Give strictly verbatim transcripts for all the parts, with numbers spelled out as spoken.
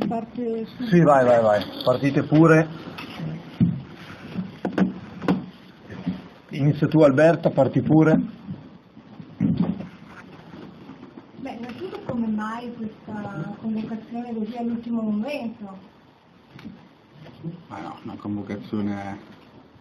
parte su... Sì, vai, vai, vai, partite pure. Inizia tu Alberta, parti pure. Beh, innanzitutto come mai questa convocazione così all'ultimo momento? Ma no, una convocazione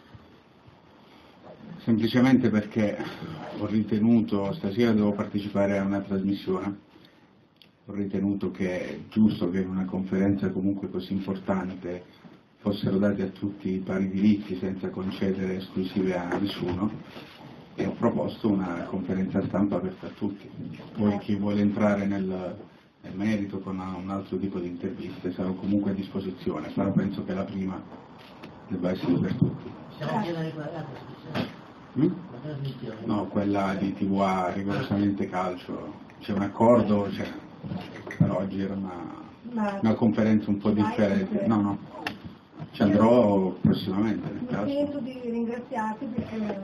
semplicemente perché ho ritenuto, stasera devo partecipare a una trasmissione, ho ritenuto che è giusto che in una conferenza comunque così importante fossero dati a tutti i pari diritti senza concedere esclusive a nessuno e ho proposto una conferenza stampa aperta a tutti. Poi chi vuole entrare nel, nel merito con un altro tipo di interviste sarò comunque a disposizione, però penso che la prima debba essere per tutti. Siamo appena riguardati. Mm? No, quella di T V A rigorosamente calcio, c'è un accordo, c'è, però oggi era una, una conferenza un po' differente. No, no, ci andrò prossimamente nel caso. Mi sento di ringraziarti perché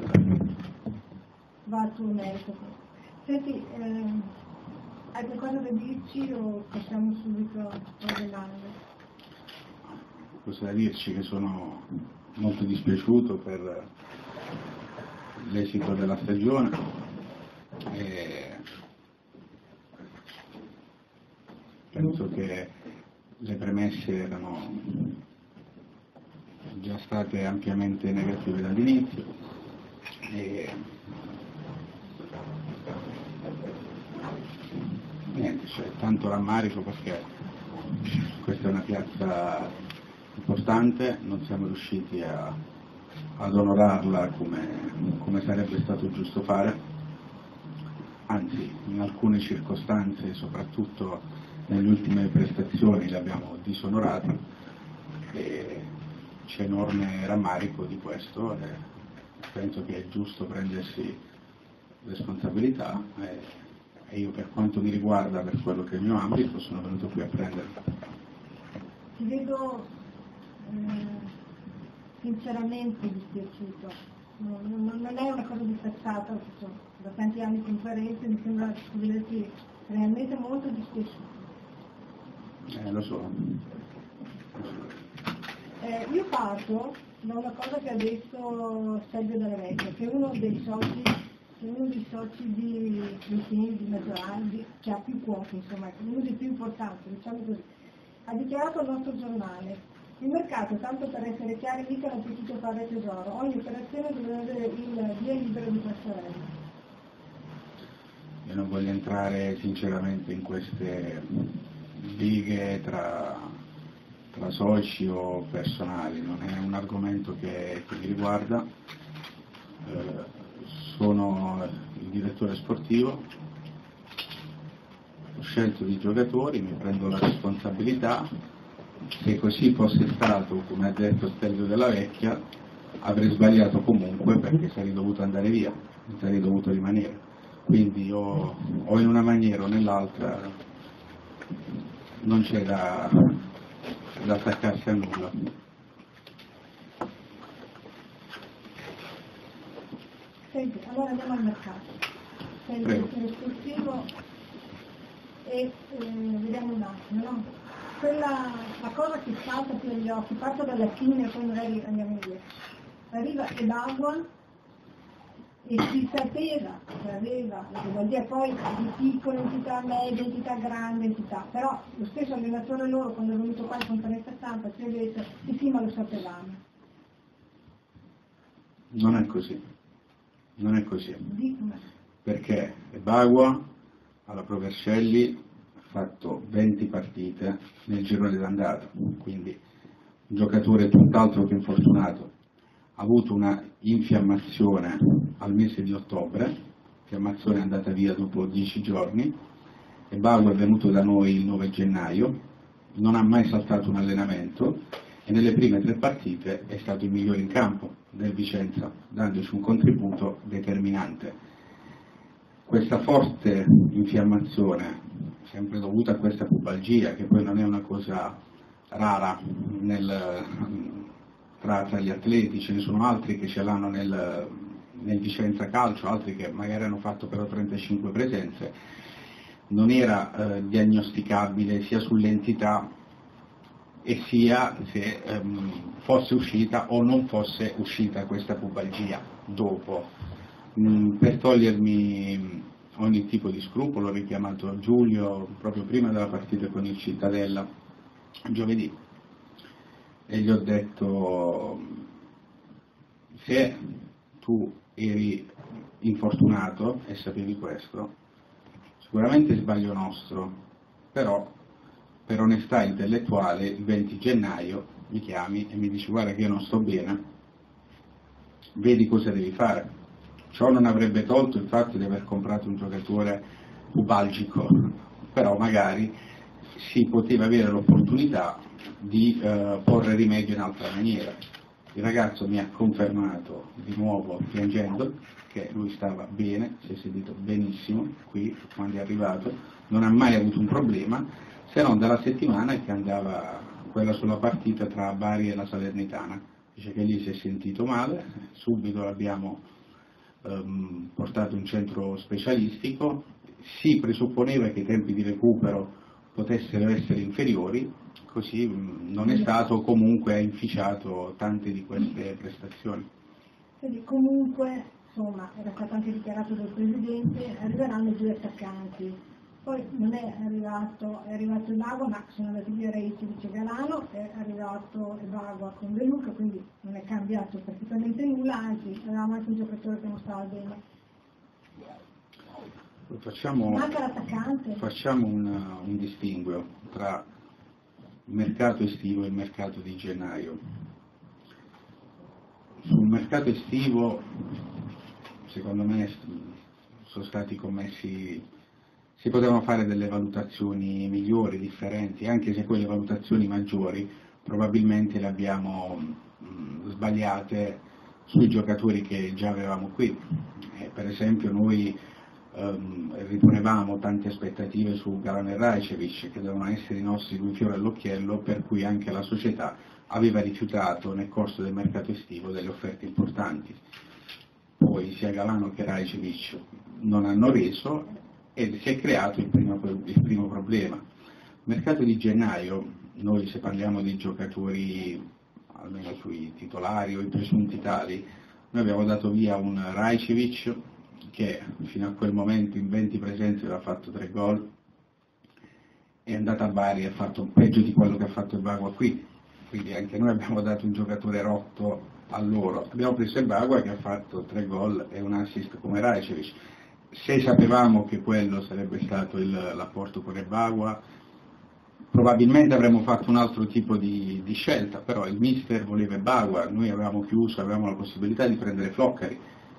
va sul merito. Senti, eh, hai qualcosa da dirci o passiamo subito alle domande? Cosa da dirci? Che sono molto dispiaciuto per l'esito della stagione e penso che le premesse erano già state ampiamente negative dall'inizio e niente, c'è tanto rammarico perché questa è una piazza importante, non siamo riusciti a ad onorarla come, come sarebbe stato giusto fare, anzi in alcune circostanze, soprattutto nelle ultime prestazioni, le abbiamo disonorate e c'è enorme rammarico di questo e penso che è giusto prendersi responsabilità e, e io per quanto mi riguarda, per quello che è il mio ambito, sono venuto qui a prenderla. Ti vedo eh... sinceramente dispiaciuto, non, non, non è una cosa di facciata, da tanti anni in conferenze mi sembra di vederti realmente molto dispiaciuto. Eh, lo so. Eh, io parto da una cosa che ha detto Sergio Della Vecchia, che è uno dei soci, che è uno dei soci di Cristini, di Maggioranza, che ha più quote, insomma, è uno dei più importanti, diciamo così. Ha dichiarato al nostro giornale: il mercato, tanto per essere chiari, mica non ha potuto fare tesoro, ogni operazione deve avere il via libero di Passarella. Io non voglio entrare sinceramente in queste dighe tra, tra soci o personali, non è un argomento che, che mi riguarda, eh, sono il direttore sportivo, ho scelto i giocatori, mi prendo la responsabilità. Se così fosse stato, come ha detto Stelvio Della Vecchia, avrei sbagliato comunque perché sarei dovuto andare via, non sarei dovuto rimanere. Quindi o, o in una maniera o nell'altra non c'è da, da attaccarsi a nulla. Senti, allora andiamo al mercato. Sei il direttore sportivo e eh, vediamo un attimo, no? Quella, la cosa che salta più agli occhi, parto dalla fine e poi magari andiamo via. Arriva Ebagua e si sapeva che aveva, che vuol dire poi di piccola entità, media entità, grande entità, però lo stesso allenatore loro quando è venuto qua in conferenza stampa ci ha detto sì sì ma lo sapevamo. Non è così, non è così, perché Ebagua alla Provercelli fatto venti partite nel girone d'andata, quindi un giocatore tutt'altro che infortunato, ha avuto una infiammazione al mese di ottobre, l'infiammazione è andata via dopo dieci giorni, e Bago è venuto da noi il nove gennaio, non ha mai saltato un allenamento e nelle prime tre partite è stato il migliore in campo del Vicenza, dandoci un contributo determinante. Questa forte infiammazione, sempre dovuta a questa pubalgia, che poi non è una cosa rara nel, tra, tra gli atleti, ce ne sono altri che ce l'hanno nel, nel Vicenza Calcio, altri che magari hanno fatto però trentacinque presenze, non era eh, diagnosticabile sia sull'entità e sia se ehm, fosse uscita o non fosse uscita questa pubalgia dopo. Mm, per togliermi ogni tipo di scrupolo ho richiamato Giulio proprio prima della partita con il Cittadella, giovedì, e gli ho detto: se tu eri infortunato e sapevi questo, sicuramente sbaglio nostro, però per onestà intellettuale il venti gennaio mi chiami e mi dici: guarda che io non sto bene, vedi cosa devi fare. Ciò non avrebbe tolto il fatto di aver comprato un giocatore pubalgico, però magari si poteva avere l'opportunità di eh, porre rimedio in altra maniera. Il ragazzo mi ha confermato di nuovo, piangendo, che lui stava bene, si è sentito benissimo qui quando è arrivato, non ha mai avuto un problema, se non dalla settimana che andava quella sulla partita tra Bari e la Salernitana. Dice che lì si è sentito male, subito l'abbiamo ehm, portato in centro specialistico, si presupponeva che i tempi di recupero potessero essere inferiori, così mh, non è stato, comunque ha inficiato tante di queste prestazioni. Quindi comunque, insomma, era stato anche dichiarato dal Presidente, arriveranno due attaccanti. Poi non è arrivato, è arrivato Ebagua, ma sono andati via Raicevic e Galano, è arrivato Ebagua con De Luca, quindi non è cambiato praticamente nulla, anzi avevamo anche un giocatore che non stava bene. Facciamo, Manca l'attaccante. Facciamo una, un distinguo tra il mercato estivo e il mercato di gennaio. Sul mercato estivo, secondo me, sono stati commessi, si potevano fare delle valutazioni migliori, differenti, anche se quelle valutazioni maggiori probabilmente le abbiamo mh, sbagliate sui giocatori che già avevamo qui. Eh, per esempio noi ehm, riponevamo tante aspettative su Galano e Raicevic, che dovevano essere i nostri due fiori all'occhiello, per cui anche la società aveva rifiutato nel corso del mercato estivo delle offerte importanti. Poi sia Galano che Raicevic non hanno reso e si è creato il primo, il primo problema. Mercato di gennaio, noi se parliamo di giocatori, almeno sui titolari o i presunti tali, noi abbiamo dato via un Raicevic che fino a quel momento in venti presenze aveva fatto tre gol, è andato a Bari e ha fatto peggio di quello che ha fatto Ebagua qui, quindi anche noi abbiamo dato un giocatore rotto a loro. Abbiamo preso Ebagua che ha fatto tre gol e un assist come Raicevic. Se sapevamo che quello sarebbe stato il, l'apporto con Ebagua, probabilmente avremmo fatto un altro tipo di, di scelta, però il mister voleva Ebagua, noi avevamo chiuso, avevamo la possibilità di prendere Floccari,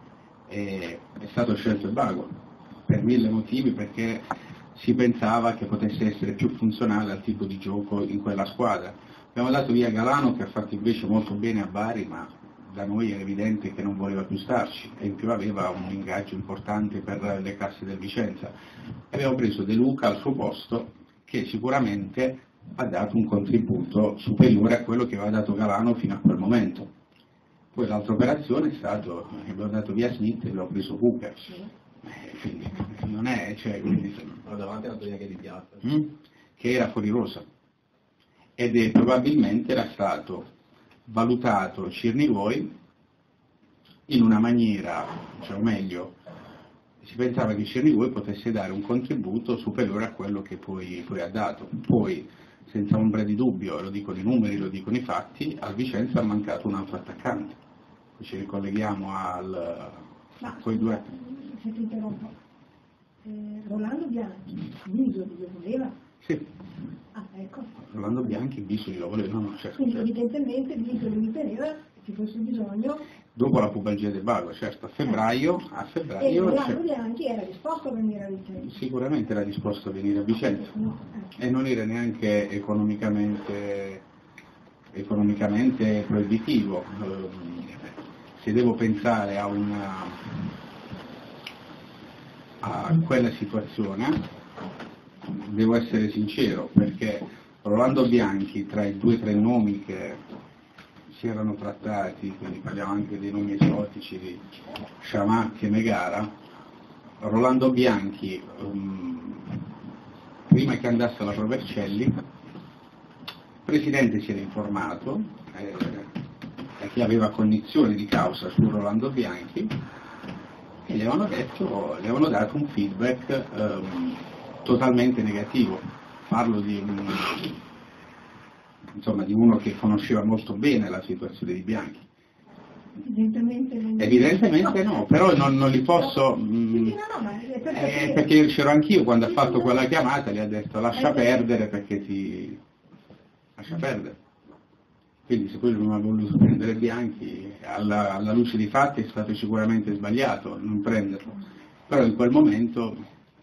e è stato scelto Ebagua per mille motivi, perché si pensava che potesse essere più funzionale al tipo di gioco in quella squadra. Abbiamo dato via Galano, che ha fatto invece molto bene a Bari, ma da noi era evidente che non voleva più starci, e in più aveva un ingaggio importante per le casse del Vicenza. Abbiamo preso De Luca al suo posto, che sicuramente ha dato un contributo superiore a quello che aveva dato Galano fino a quel momento. Poi l'altra operazione è stato, abbiamo dato via Smith e abbiamo preso Hooker. Eh, quindi non è, cioè, quindi, però davanti alla tua che di piazza, mm, che era fuori rosa, ed è probabilmente era stato valutato Cirnivuoi in una maniera, cioè, o meglio, si pensava che Cirnivuoi potesse dare un contributo superiore a quello che poi, poi ha dato. Poi, senza ombra di dubbio, lo dicono i numeri, lo dicono i fatti, al Vicenza ha mancato un altro attaccante. Poi ci ricolleghiamo al, Ma, a quei due. Se ti interrompo, eh, Rolando Bianchi, Bisoli lo voleva? Sì, Ah, ecco. Rolando Bianchi, Bisoli lo voleva, no, no, certo, Quindi certo. evidentemente Bisoli riteneva che ci fosse bisogno, Dopo la pubalgia del Bago, certo, a febbraio, a e febbraio Rolando cioè, Bianchi era disposto a venire a Vicenza. sicuramente era disposto a venire a Vicenza No, eh. e non era neanche economicamente, economicamente proibitivo. Eh, Se devo pensare a, una, a quella situazione, devo essere sincero, perché Rolando Bianchi, tra i due o tre nomi che si erano trattati, quindi parliamo anche dei nomi esotici di Sciamacchi e Megara, Rolando Bianchi, um, prima che andasse alla Provercelli, Presidente si era informato, eh, perché aveva cognizione di causa su Rolando Bianchi, e gli avevano detto, gli avevano dato un feedback ehm, totalmente negativo. Parlo di, un, insomma, di uno che conosceva molto bene la situazione di Bianchi. Evidentemente, non... Evidentemente no, però non, non li posso... No. Mh, Sì, no, no, ma è per eh, capire. perché c'ero anch'io quando ha fatto quella chiamata, gli ha detto lascia perdere perché ti... lascia perdere. Quindi se poi non ha voluto prendere Bianchi, alla, alla luce dei fatti è stato sicuramente sbagliato non prenderlo, però in quel momento,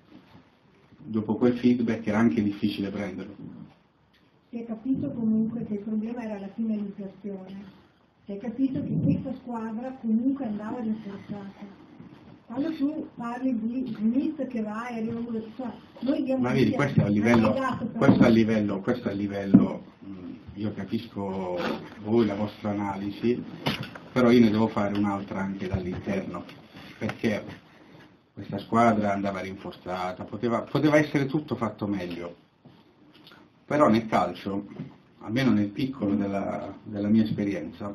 dopo quel feedback, era anche difficile prenderlo. Si è capito comunque che il problema era la finalizzazione, si è capito che questa squadra comunque andava rinforzata. Quando tu parli di Smith che va e arriva uno, cioè, noi abbiamo... Ma vedi, questo è a livello, questo a livello, questo a livello io capisco voi, la vostra analisi, però io ne devo fare un'altra anche dall'interno, perché questa squadra andava rinforzata, poteva, poteva essere tutto fatto meglio, però nel calcio, almeno nel piccolo della, della mia esperienza,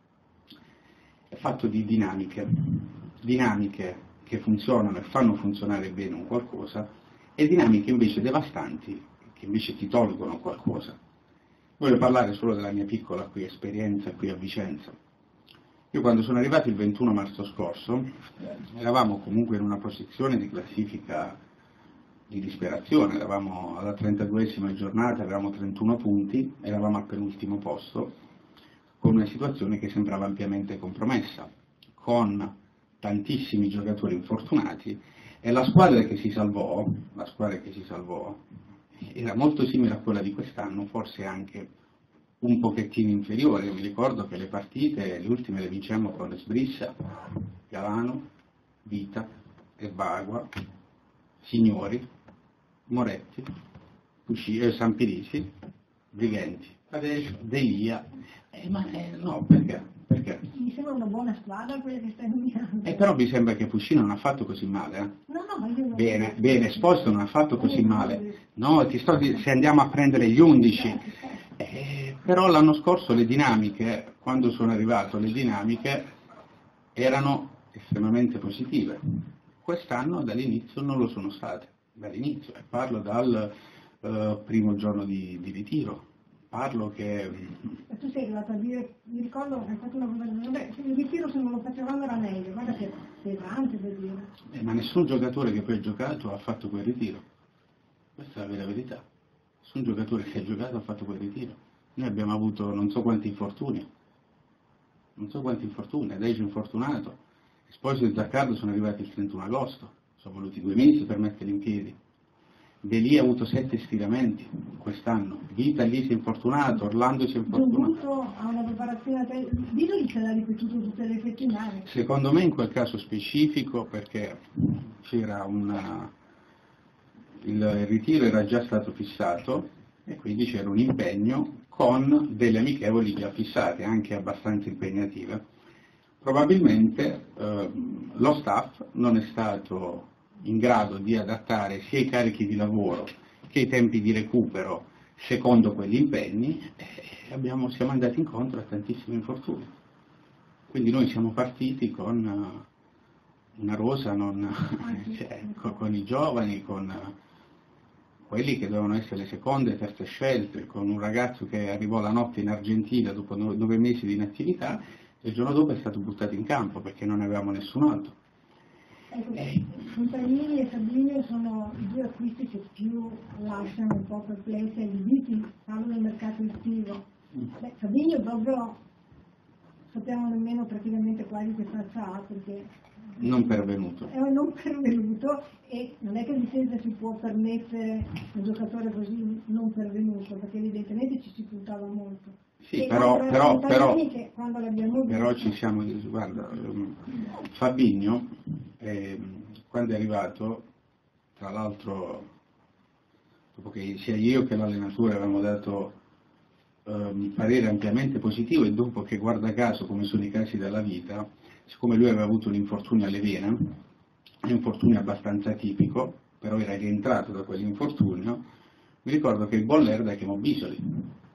è fatto di dinamiche, dinamiche che funzionano e fanno funzionare bene un qualcosa, e dinamiche invece devastanti, che invece ti tolgono qualcosa. Voglio parlare solo della mia piccola qui esperienza qui a Vicenza. Io quando sono arrivato il ventuno marzo scorso, eravamo comunque in una posizione di classifica di disperazione, eravamo alla trentaduesima giornata, avevamo trentuno punti, eravamo al penultimo posto, con una situazione che sembrava ampiamente compromessa, con tantissimi giocatori infortunati, e la squadra che si salvò, la squadra che si salvò, era molto simile a quella di quest'anno, forse anche un pochettino inferiore. Io mi ricordo che le partite, le ultime le vincemmo con Sbrissa, Galano, Vita, Erbagua, Signori, Moretti, Pusci, eh, Sampirisi, Brighenti, adesso Delia, eh, ma eh, no, perché? Perché? Mi sembra una buona squadra quella che stai nominando. Eh, però mi sembra che Pusci non ha fatto così male, eh? No, no, ma io non... Bene, bene, Esposito non ha fatto così male. No, ti sto di... se andiamo a prendere gli undici. Eh, però l'anno scorso le dinamiche, quando sono arrivato, le dinamiche erano estremamente positive. Quest'anno dall'inizio non lo sono state. Dall'inizio, e parlo dal uh, primo giorno di, di ritiro. Parlo che... E tu sei arrivato a dire, mi ricordo che hai fatto una cosa, vabbè, il ritiro se non lo facevamo era meglio, guarda che pesante da dire. Eh, ma nessun giocatore che poi ha giocato ha fatto quel ritiro. Questa è la vera verità. Nessun giocatore che ha giocato ha fatto quel ritiro. Noi abbiamo avuto non so quanti infortuni. Non so quanti infortuni, Dejo infortunato. Esposito e Zaccardo sono arrivati il trentuno agosto. Sono voluti due mesi per metterli in piedi. De lì ha avuto sette stiramenti quest'anno, Vita lì si è infortunato, Orlando si è infortunato. Dovuto a una preparazione, Vito gli se l'ha ripetuto tutte le settimane. Secondo me in quel caso specifico, perché c'era una, il, il ritiro era già stato fissato e quindi c'era un impegno con delle amichevoli già fissate, anche abbastanza impegnative. Probabilmente eh, lo staff non è stato in grado di adattare sia i carichi di lavoro che i tempi di recupero secondo quegli impegni, e abbiamo, siamo andati incontro a tantissimi infortuni. Quindi noi siamo partiti con una rosa, non, cioè, con, con i giovani, con quelli che dovevano essere le seconde e terze scelte, con un ragazzo che arrivò la notte in Argentina dopo nove mesi di inattività e il giorno dopo è stato buttato in campo perché non avevamo nessun altro. Ecco, Montagnini e Sabino sono i due acquisti che più lasciano un po' perplessi e adibiti, parlo del mercato estivo. Beh, Sabino proprio sappiamo nemmeno praticamente quali che faccia ha, perché non pervenuto. È un non pervenuto e non è che Vicenza si può permettere un giocatore così non pervenuto, perché evidentemente ci si puntava molto. Sì, però, però, però, che quando l'abbiamo però visto... ci siamo, guarda, Fabinho, eh, quando è arrivato, tra l'altro, dopo che sia io che l'allenatore avevamo dato um, parere ampiamente positivo, e dopo che, guarda caso, come sono i casi della vita, siccome lui aveva avuto un infortunio alle vene, un infortunio abbastanza atipico, però era rientrato da quell'infortunio, mi ricordo che il Bollerda chiamò Bisoli.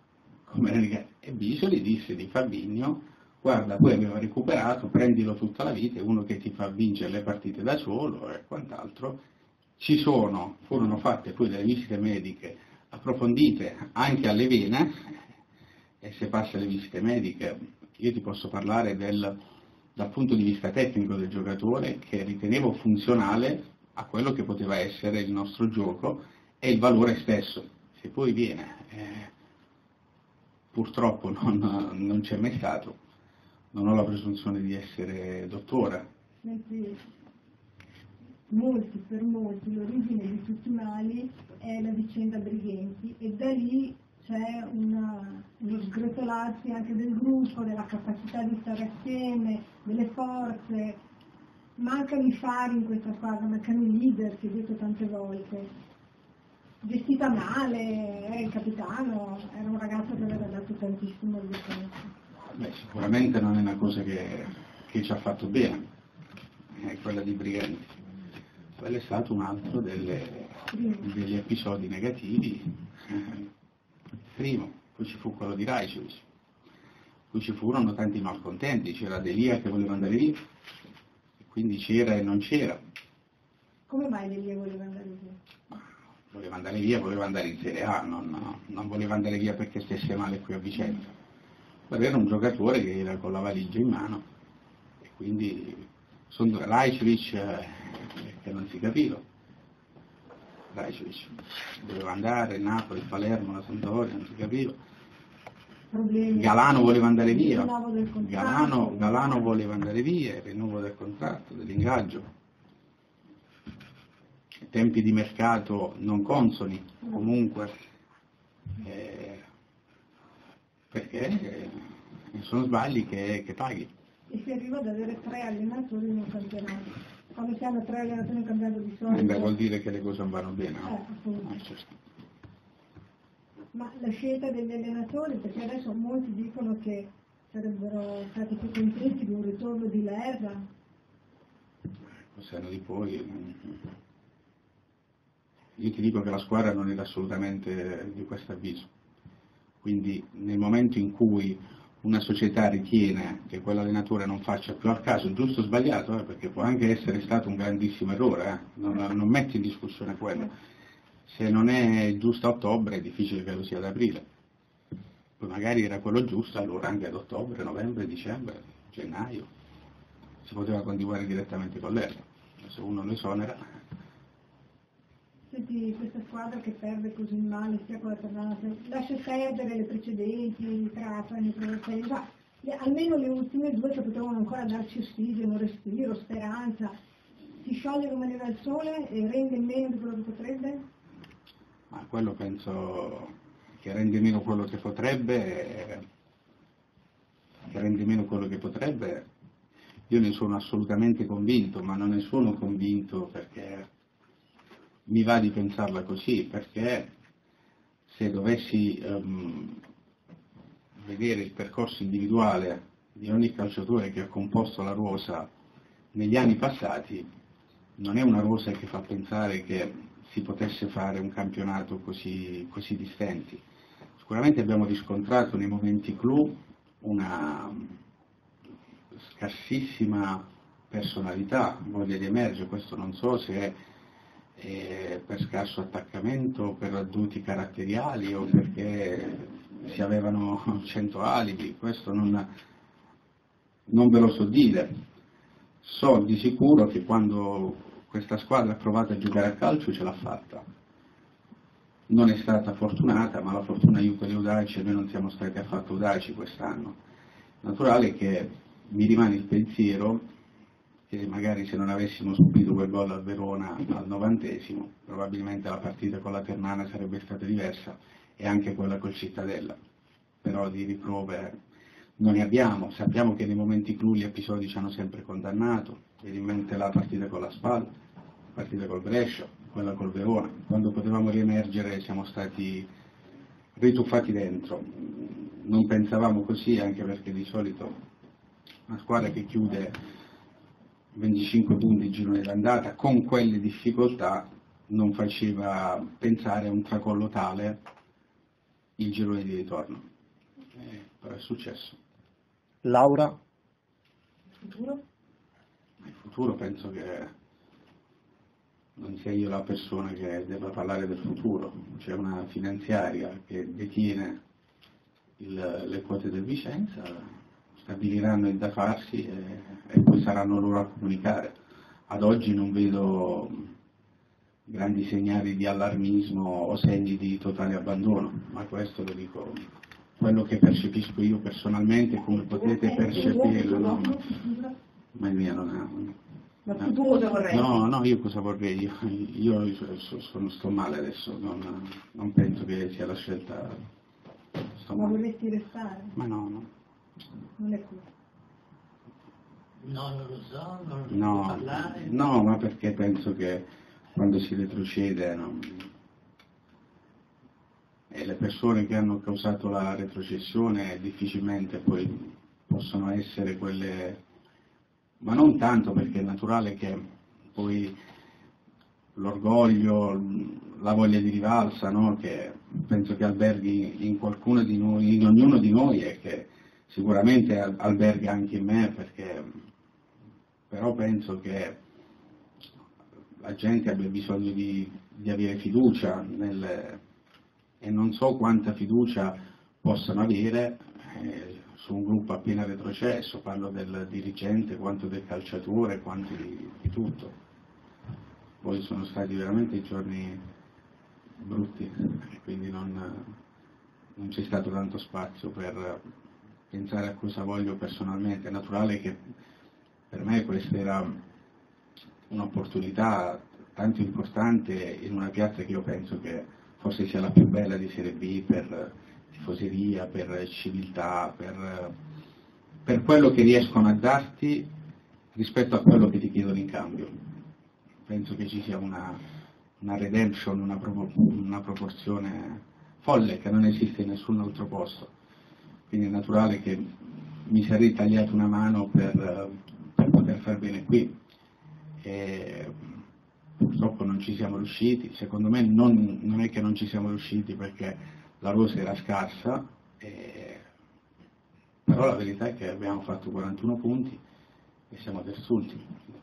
come e Bisoli disse di Fabinho: guarda, poi aveva recuperato, prendilo tutta la vita, è uno che ti fa vincere le partite da solo e quant'altro. Ci sono, furono fatte poi delle visite mediche approfondite anche alle vene, e se passa alle visite mediche io ti posso parlare del, dal punto di vista tecnico del giocatore, che ritenevo funzionale a quello che poteva essere il nostro gioco e il valore stesso. Se poi viene, eh, purtroppo non, non c'è mai stato, non ho la presunzione di essere dottore. Mentre molti, per molti, l'origine di tutti i mali è la vicenda Brighenti, e da lì c'è una, uno sgretolarsi anche del gruppo, della capacità di stare assieme, delle forze. Mancano i fari in questa squadra, mancano i leader, si è detto tante volte. Gestita male, eh, il capitano era un ragazzo che aveva dato tantissimo al difesa. Beh, sicuramente non è una cosa che, che ci ha fatto bene, è quella di Brighenti. Quello è stato un altro delle, degli episodi negativi. Primo, poi ci fu quello di Rajcevic, poi ci furono tanti malcontenti, c'era Delia che voleva andare via, e quindi c'era e non c'era. Come mai Delia voleva andare via? Voleva andare via, voleva andare in Serie A, non, non voleva andare via perché stesse male qui a Vicenza. Ma era un giocatore che era con la valigia in mano, e quindi sono Rajcevic eh, che non si capiva. Rajcevic doveva andare, Napoli, Palermo, la Sampdoria, non si capiva. Problemi. Galano voleva andare via, del Galano, Galano voleva andare via, il rinnovo del contratto, dell'ingaggio. Tempi di mercato non consoni, comunque, eh, perché eh, sono sbagli che, che paghi. E si arriva ad avere tre allenatori in un campionato. Quando si hanno tre allenatori in un campionato di solito... Eh beh, vuol dire che le cose non vanno bene, no? Eh, appunto. Ah, certo. Ma la scelta degli allenatori, perché adesso molti dicono che sarebbero stati più contenti di un ritorno di Lesa. Cos'hanno di poi? Io ti dico che la squadra non era assolutamente di questo avviso, quindi nel momento in cui una società ritiene che quell'allenatore non faccia più al caso, giusto o sbagliato, eh, perché può anche essere stato un grandissimo errore, eh, non, non metti in discussione quello, se non è giusto a ottobre è difficile che lo sia ad aprile, poi magari era quello giusto, allora anche ad ottobre, novembre, dicembre, gennaio si poteva continuare direttamente con l'Erba, se uno lo esonera. Senti, questa squadra che perde così male, sia con la Ternana, lascia perdere le precedenti, Trapani, Provercelli, ma almeno le ultime due che potevano ancora darci ossigeno, respiro, speranza, si scioglie come neve al sole e rende meno di quello che potrebbe? Ma quello penso che rende meno quello che potrebbe, che rende meno quello che potrebbe, io ne sono assolutamente convinto, ma non ne sono convinto perché mi va di pensarla così, perché se dovessi um, vedere il percorso individuale di ogni calciatore che ha composto la rosa negli anni passati, non è una rosa che fa pensare che si potesse fare un campionato così, così di stenti. Sicuramente abbiamo riscontrato nei momenti clou una scarsissima personalità, voglia di emergere, questo non so se è eh, per scarso attaccamento, per doti caratteriali o perché si avevano cento alibi, questo non, non ve lo so dire. So di sicuro che quando questa squadra ha provato a giocare a calcio ce l'ha fatta. Non è stata fortunata, ma la fortuna aiuta gli audaci e noi non siamo stati affatto audaci quest'anno. Naturale che mi rimane il pensiero che magari se non avessimo subito quel gol al Verona al novantesimo, probabilmente la partita con la Ternana sarebbe stata diversa e anche quella col Cittadella. Però di riprove non ne abbiamo, sappiamo che nei momenti clou gli episodi ci hanno sempre condannato, viene in mente la partita con la Spal, la partita col Brescia, quella col Verona, quando potevamo riemergere siamo stati rituffati dentro. Non pensavamo così, anche perché di solito una squadra che chiude venticinque punti in girone d'andata con quelle difficoltà non faceva pensare a un tracollo tale il girone di ritorno. eh, però è successo. Laura? Il futuro? Il futuro penso che non sia io la persona che debba parlare del futuro, c'è una finanziaria che detiene il, le quote del Vicenza, stabiliranno il da farsi e, e poi saranno loro a comunicare. Ad oggi non vedo grandi segnali di allarmismo o segni di totale abbandono, ma questo lo dico, quello che percepisco io personalmente, come potete percepirlo, no? Ma il mio non è... Ma tu cosa vorrei? No, no, io cosa vorrei? Io, io sono, sto male adesso, non, non penso che sia la scelta. Sto Ma male. vorresti restare? Ma no, no. Non è così. No, non lo so, non lo No, so parlare. no, ma perché penso che quando si retrocede no, e le persone che hanno causato la retrocessione difficilmente poi possono essere quelle, ma non tanto perché è naturale che poi l'orgoglio, la voglia di rivalsa, no, che penso che alberghi in qualcuno di noi, in ognuno di noi e che sicuramente alberga anche in me, perché però penso che la gente abbia bisogno di, di avere fiducia nel, e non so quanta fiducia possano avere eh, su un gruppo appena retrocesso, parlo del dirigente quanto del calciatore, quanto di, di tutto. Poi sono stati veramente giorni brutti, quindi non, non c'è stato tanto spazio per pensare a cosa voglio personalmente. È naturale che per me questa era un'opportunità tanto importante in una piazza che io penso che forse sia la più bella di Serie B per tifoseria, per civiltà, per, per quello che riescono a darti rispetto a quello che ti chiedono in cambio. Penso che ci sia una, una redemption, una, propor- una proporzione folle che non esiste in nessun altro posto. Quindi è naturale che mi sarei tagliato una mano per, per poter far bene qui. E purtroppo non ci siamo riusciti, secondo me non, non è che non ci siamo riusciti perché la rosa era scarsa, e, però la verità è che abbiamo fatto quarantuno punti e siamo terzultimi.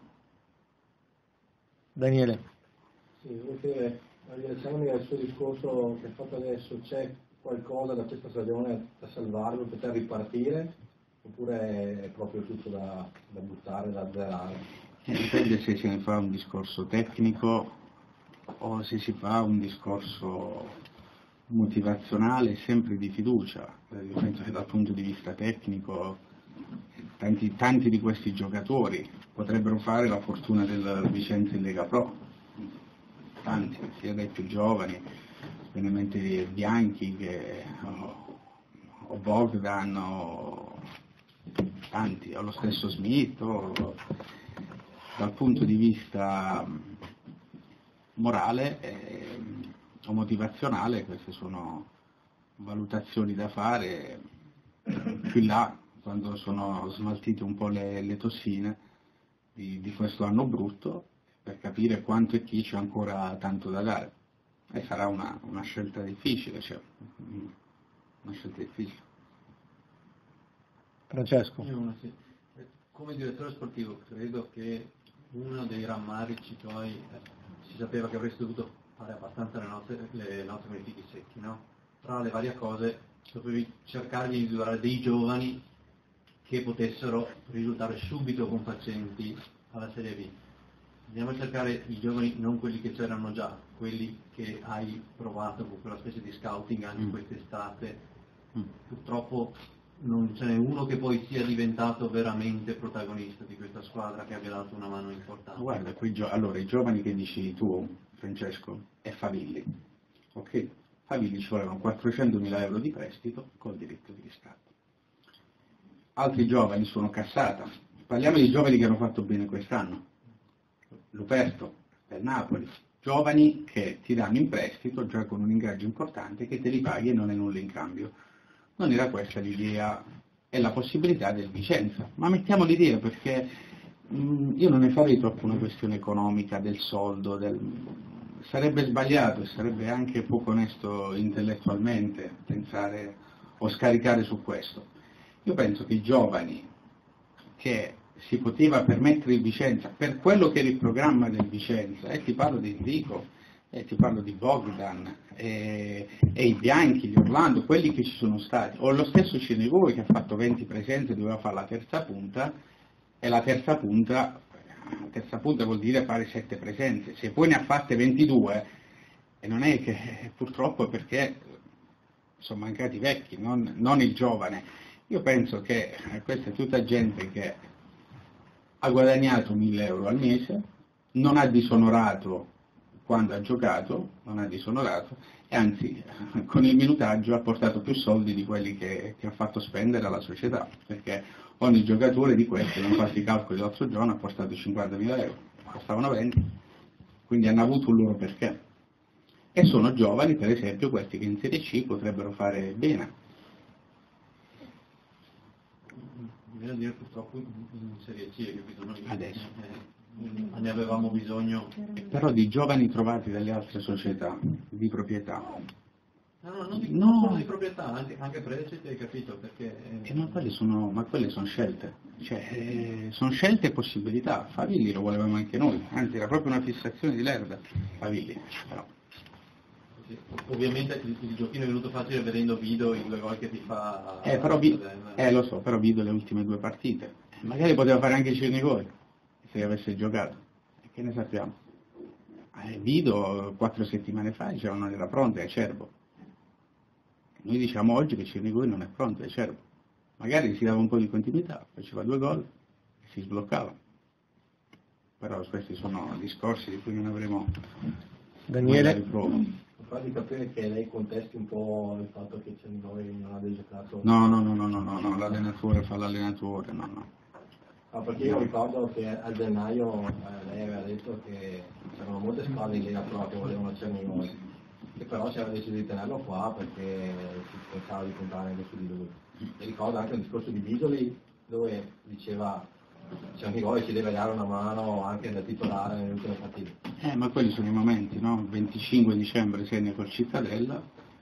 Daniele? Sì, volevo chiedere, rilasciandomi al suo discorso che ha fatto adesso, c'è qualcosa da questa stagione da salvare, per poter ripartire, oppure è proprio tutto da, da buttare, da azzerare? Dipende se si fa un discorso tecnico o se si fa un discorso motivazionale, sempre di fiducia. Io penso che dal punto di vista tecnico tanti, tanti di questi giocatori potrebbero fare la fortuna del Vicenza in Lega Pro, tanti, sia dai più giovani, ovviamente Bianchi, che, o, o Bogdan, o tanti, o lo stesso Smith, o, dal punto di vista morale eh, o motivazionale queste sono valutazioni da fare più in là, quando sono smaltite un po' le, le tossine di, di questo anno brutto, per capire quanto e chi c'è ancora tanto da dare. E sarà una, una scelta difficile, cioè, una scelta difficile. Francesco? Io una, sì. Come direttore sportivo credo che uno dei rammarici tuoi, eh, si sapeva che avresti dovuto fare abbastanza le note, le note con i fichi secchi, no? Tra le varie cose dovevi cercare di individuare dei giovani che potessero risultare subito confacenti alla Serie B. Andiamo a cercare i giovani, non quelli che c'erano già, quelli che hai provato con quella specie di scouting anche Mm. quest'estate. Mm. Purtroppo non ce n'è uno che poi sia diventato veramente protagonista di questa squadra, che abbia dato una mano importante. Guarda, quei gio- allora i giovani che dici tu, Francesco, è Favilli, ok? Favilli ci volevano quattrocentomila euro di prestito col diritto di riscatto. Altri giovani sono Cassata, parliamo di giovani che hanno fatto bene quest'anno, Luperto, del Napoli, giovani che ti danno in prestito già con un ingaggio importante che te li paghi e non hai nulla in cambio. Non era questa l'idea e la possibilità del Vicenza, ma mettiamo l'idea perché mh, io non ne farei troppo una questione economica, del soldo, del... sarebbe sbagliato e sarebbe anche poco onesto intellettualmente pensare o scaricare su questo. Io penso che i giovani che si poteva permettere il Vicenza, per quello che era il programma del Vicenza, e ti parlo di Enrico, e ti parlo di Bogdan, e, e i Bianchi, gli Orlando, quelli che ci sono stati, o lo stesso Cinegoi che ha fatto venti presenze e doveva fare la terza punta, e la terza punta, la terza punta vuol dire fare sette presenze, se poi ne ha fatte ventidue, e non è che purtroppo perché sono mancati i vecchi, non, non il giovane. Io penso che questa è tutta gente che ha guadagnato mille euro al mese, non ha disonorato quando ha giocato, non ha disonorato, e anzi con il minutaggio ha portato più soldi di quelli che, che ha fatto spendere alla società, perché ogni giocatore di questi, non fatti i calcoli l'altro giorno, ha portato cinquantamila euro, costavano venti, quindi hanno avuto un loro perché. E sono giovani, per esempio, questi che in Serie C potrebbero fare bene. Bisogna dire purtroppo in Serie C, capito? Noi Adesso. Eh, ne avevamo bisogno. Però di giovani trovati dalle altre società, di proprietà. No, no, non, di, No. non solo di proprietà, anche, anche prestiti, hai capito? Perché... Eh, ma, quelle sono, ma quelle sono scelte, cioè, eh, sono scelte e possibilità. Favilli lo volevamo anche noi, anzi era proprio una fissazione di Lerda, Favilli, però. Sì. Ovviamente il, il giochino è venuto facile vedendo Vido i due gol che ti fa... Eh, però Vi- eh, lo so, però Vido le ultime due partite. Eh, magari poteva fare anche Cirnigoi, se avesse giocato. E che ne sappiamo? Eh, Vido quattro settimane fa diceva non era pronto, è Acerbo. Noi diciamo oggi che Cirnigoi non è pronto, è Acerbo. Magari si dava un po' di continuità, faceva due gol e si sbloccava. Però questi sono discorsi di cui non avremo... Daniele? Farvi capire che lei contesti un po' il fatto che Cirnigoi non abbia giocato. No, no, no, no, no, no, no, l'allenatore fa l'allenatore, no, no. Ah, perché io ricordo che a gennaio eh, lei aveva detto che c'erano molte squadre in Lega Pro che volevano Cirnigoi, che però si era deciso di tenerlo qua perché si pensava di puntare anche su di lui. E ricordo anche il discorso di Bisoli dove diceva Cirnigoi ci deve dare una mano anche da titolare nelle ultime partite. Eh, ma quelli sono i momenti, no? Il venticinque dicembre segna col Cittadella,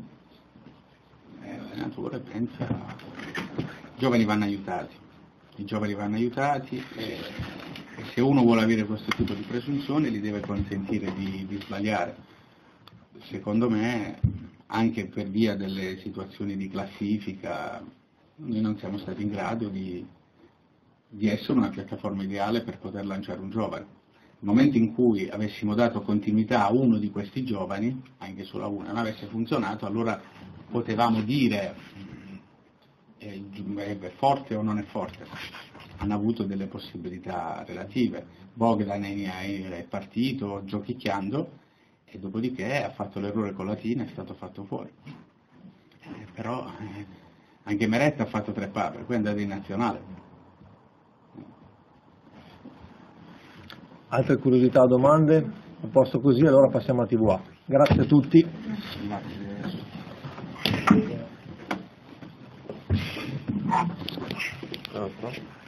eh, l'allenatore pensa, i giovani vanno aiutati, i giovani vanno aiutati e, e se uno vuole avere questo tipo di presunzione li deve consentire di, di sbagliare. Secondo me, anche per via delle situazioni di classifica, noi non siamo stati in grado di, di essere una piattaforma ideale per poter lanciare un giovane. Nel momento in cui avessimo dato continuità a uno di questi giovani, anche solo a uno, non avesse funzionato, allora potevamo dire eh, è forte o non è forte. Hanno avuto delle possibilità relative. Bogdan è partito giochicchiando e dopodiché ha fatto l'errore con Latina e è stato fatto fuori. Eh, però eh, anche Meretta ha fatto tre palle, poi è andato in nazionale. Altre curiosità o domande? A posto così, allora passiamo a T V A. Grazie a tutti. Grazie.